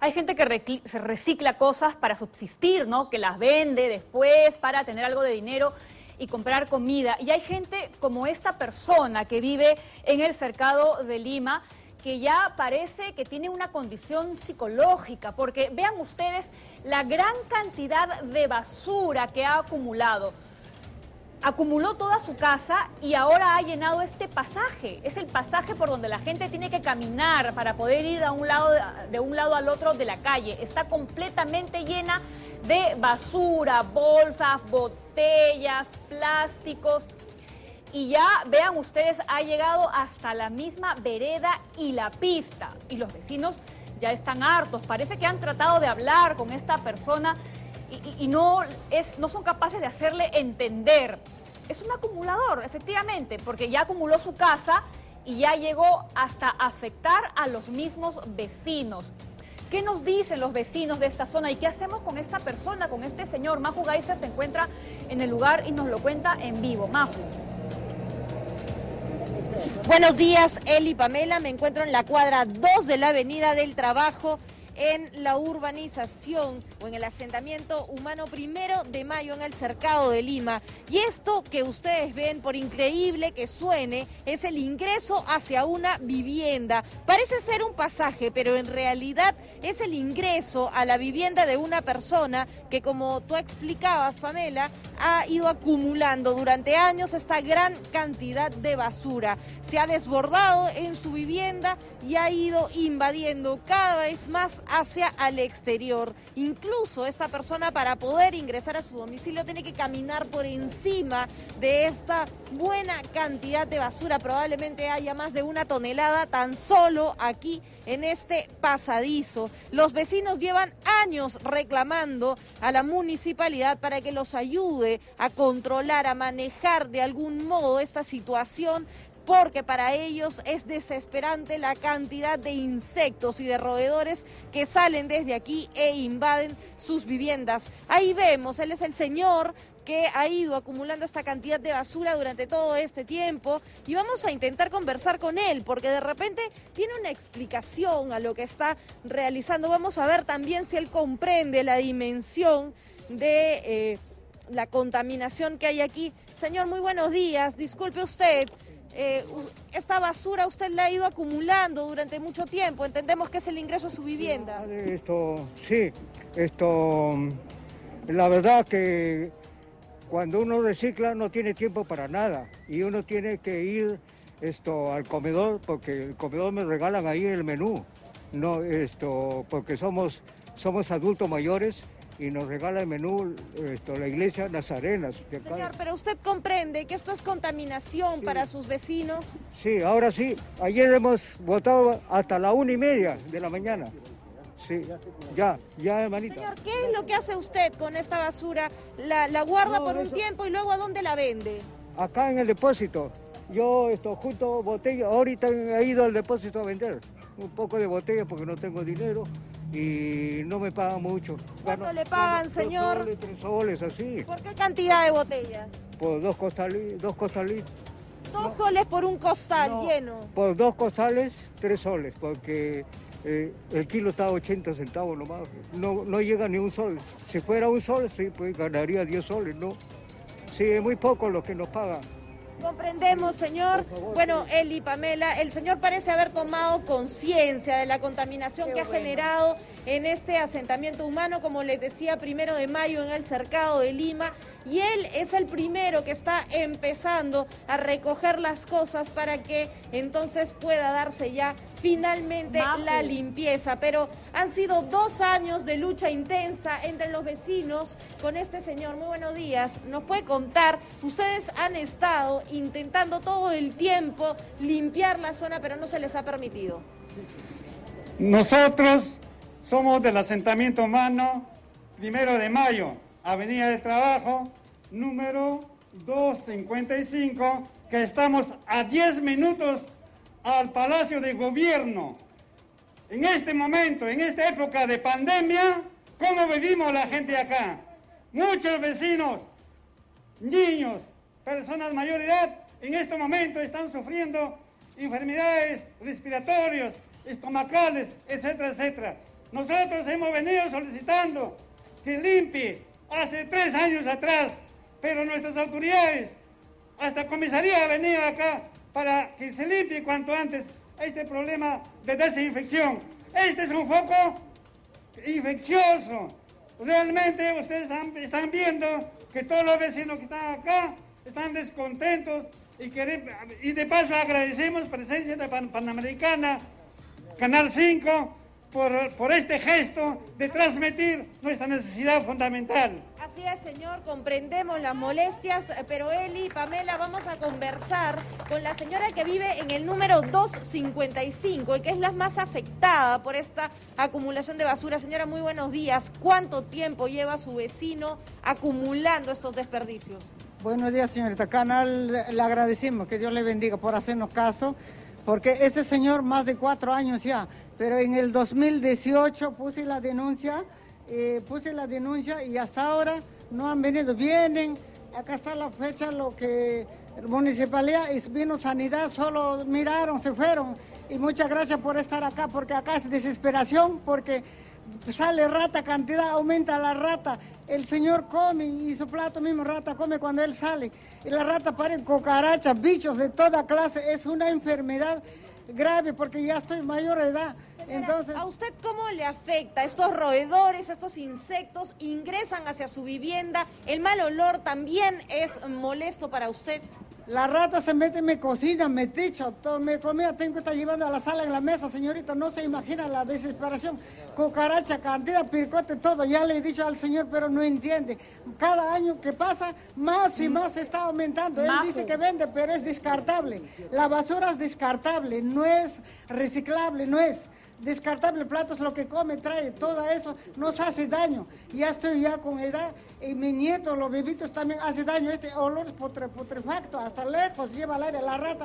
Hay gente que se recicla cosas para subsistir, ¿no? Que las vende después para tener algo de dinero y comprar comida. Y hay gente como esta persona que vive en el Cercado de Lima, que ya parece que tiene una condición psicológica, porque vean ustedes la gran cantidad de basura que ha acumulado. Acumuló toda su casa y ahora ha llenado este pasaje. Es el pasaje por donde la gente tiene que caminar para poder ir de un lado al otro de la calle. Está completamente llena de basura, bolsas, botellas, plásticos. Y ya, vean ustedes, ha llegado hasta la misma vereda y la pista. Y los vecinos ya están hartos. Parece que han tratado de hablar con esta persona y no son capaces de hacerle entender. Es un acumulador, efectivamente, porque ya acumuló su casa y ya llegó hasta afectar a los mismos vecinos. ¿Qué nos dicen los vecinos de esta zona y qué hacemos con esta persona, con este señor? Maju Gaiza se encuentra en el lugar y nos lo cuenta en vivo. Maju. Buenos días, Eli, Pamela. Me encuentro en la cuadra 2 de la Avenida del Trabajo, en la urbanización o en el asentamiento humano 1 de Mayo en el Cercado de Lima. Y esto que ustedes ven, por increíble que suene, es el ingreso hacia una vivienda. Parece ser un pasaje, pero en realidad es el ingreso a la vivienda de una persona que, como tú explicabas, Pamela, ha ido acumulando durante años esta gran cantidad de basura. Se ha desbordado en su vivienda y ha ido invadiendo cada vez más hacia al exterior. Incluso esta persona, para poder ingresar a su domicilio, tiene que caminar por encima de esta buena cantidad de basura. Probablemente haya más de 1 tonelada tan solo aquí en este pasadizo. Los vecinos llevan años reclamando a la municipalidad para que los ayude a controlar, a manejar de algún modo esta situación, porque para ellos es desesperante la cantidad de insectos y de roedores que salen desde aquí e invaden sus viviendas. Ahí vemos, él es el señor que ha ido acumulando esta cantidad de basura durante todo este tiempo y vamos a intentar conversar con él porque de repente tiene una explicación a lo que está realizando. Vamos a ver también si él comprende la dimensión de la contaminación que hay aquí. Señor, muy buenos días, disculpe usted. Esta basura usted la ha ido acumulando durante mucho tiempo, entendemos que es el ingreso a su vivienda. La verdad que cuando uno recicla no tiene tiempo para nada y uno tiene que ir al comedor, porque el comedor me regalan ahí el menú, no porque somos adultos mayores y nos regala el menú la iglesia Nazarenas. Señor, pero usted comprende que esto es contaminación para sus vecinos. Sí, ahora sí. Ayer hemos votado hasta la 1:30 de la mañana. Sí, ya, hermanita. Señor, ¿qué es lo que hace usted con esta basura? ¿La guarda por un tiempo y luego a dónde la vende? Acá en el depósito. Yo junto botella, ahorita he ido al depósito a vender un poco de botella porque no tengo dinero. Y no me pagan mucho. ¿Cuánto le pagan, señor? 2 soles, 3 soles, así. ¿Por qué cantidad de botellas? Por 2 costales. 2 soles por un costal lleno. Por 2 costales, 3 soles, porque el kilo está a 80 centavos nomás. No llega ni 1 sol. Si fuera 1 sol, sí, pues ganaría 10 soles, ¿no? Sí, es muy poco lo que nos pagan. Comprendemos, señor. Bueno, Eli, Pamela, el señor parece haber tomado conciencia de la contaminación que ha generado en este asentamiento humano, como les decía, 1 de Mayo en el Cercado de Lima, y él es el primero que está empezando a recoger las cosas para que entonces pueda darse ya finalmente la limpieza. Pero han sido 2 años de lucha intensa entre los vecinos con este señor. Muy buenos días. ¿Nos puede contar? Ustedes han estado intentando todo el tiempo limpiar la zona, pero no se les ha permitido. Nosotros somos del asentamiento humano 1 de Mayo, Avenida del Trabajo, número 255, que estamos a 10 minutos al Palacio de Gobierno. En este momento, en esta época de pandemia, ¿cómo vivimos la gente acá? Muchos vecinos, niños, personas mayor de edad, en este momento están sufriendo enfermedades respiratorias, estomacales, etcétera, etcétera. Nosotros hemos venido solicitando que limpie hace 3 años atrás, pero nuestras autoridades, hasta comisaría ha venido acá para que se limpie cuanto antes este problema de desinfección. Este es un foco infeccioso. Realmente ustedes están viendo que todos los vecinos que están acá están descontentos y de paso agradecemos presencia de Panamericana, Canal 5, por este gesto de transmitir nuestra necesidad fundamental. Así es, señor, comprendemos las molestias, pero Eli, Pamela, vamos a conversar con la señora que vive en el número 255, y que es la más afectada por esta acumulación de basura. Señora, muy buenos días. ¿Cuánto tiempo lleva su vecino acumulando estos desperdicios? Buenos días, señorita Canal. Le agradecemos, que Dios le bendiga por hacernos caso, porque este señor más de 4 años ya, pero en el 2018 puse la denuncia y hasta ahora no han venido. Vienen, acá está la fecha, lo que la municipalidad vino sanidad, solo miraron, se fueron. Y muchas gracias por estar acá, porque acá es desesperación, porque sale rata, cantidad, aumenta la rata. El señor come y su plato mismo rata come cuando él sale. Y la rata paren cucarachas, bichos de toda clase. Es una enfermedad grave porque ya estoy mayor de edad. Señora, entonces, ¿a usted cómo le afecta? Estos roedores, estos insectos ingresan hacia su vivienda. ¿El mal olor también es molesto para usted? la rata se mete en mi cocina, me ticha, mi comida tengo que estar llevando a la sala en la mesa, señorita, no se imagina la desesperación. Cucaracha, cantidad, pircote, todo, ya le he dicho al señor, pero no entiende. Cada año que pasa, más y más se está aumentando. Él dice que vende, pero es descartable. La basura es descartable, no es reciclable, no es descartable. Platos, lo que come, trae, todo eso nos hace daño. Ya estoy ya con edad y mi nieto, los bebitos también hace daño. Este olor es putrefacto, hasta lejos lleva al aire la rata.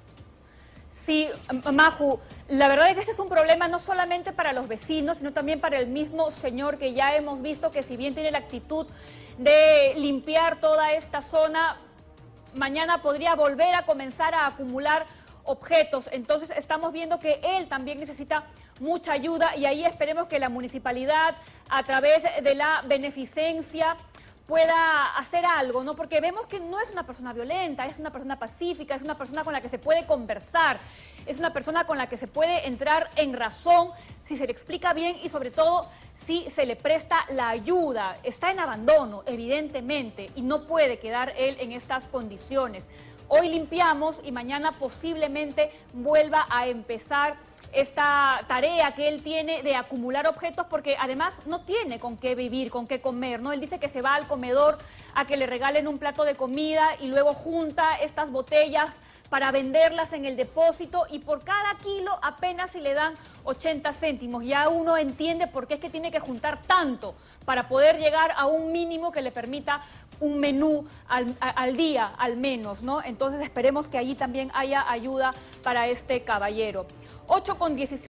Sí, Maju, la verdad es que este es un problema no solamente para los vecinos, sino también para el mismo señor, que ya hemos visto que si bien tiene la actitud de limpiar toda esta zona, mañana podría volver a comenzar a acumular objetos. Entonces estamos viendo que él también necesita mucha ayuda, y ahí esperemos que la municipalidad, a través de la beneficencia, pueda hacer algo, ¿no? Porque vemos que no es una persona violenta, es una persona pacífica, es una persona con la que se puede conversar, es una persona con la que se puede entrar en razón si se le explica bien y sobre todo si se le presta la ayuda. Está en abandono, evidentemente, y no puede quedar él en estas condiciones. Hoy limpiamos y mañana posiblemente vuelva a empezar esta tarea que él tiene de acumular objetos, porque además no tiene con qué vivir, con qué comer, ¿no? Él dice que se va al comedor a que le regalen un plato de comida y luego junta estas botellas para venderlas en el depósito, y por cada kilo apenas si le dan 80 céntimos. Ya uno entiende por qué es que tiene que juntar tanto para poder llegar a un mínimo que le permita un menú al día, al menos, ¿no? Entonces esperemos que allí también haya ayuda para este caballero. 8:17.